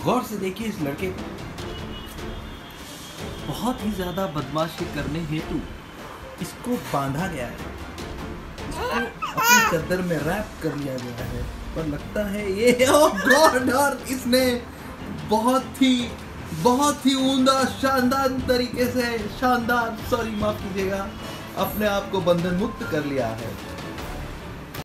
गौर से देखिए इस लड़के को, बहुत ही ज्यादा बदमाशी करने हेतु इसको बांधा गया है, इसको अपनी चादर में रैप कर लिया गया है। पर लगता है ये ओह गॉड, और इसने बहुत ही उम्दा शानदार तरीके से, शानदार, सॉरी माफ कीजिएगा, अपने आप को बंधन मुक्त कर लिया है।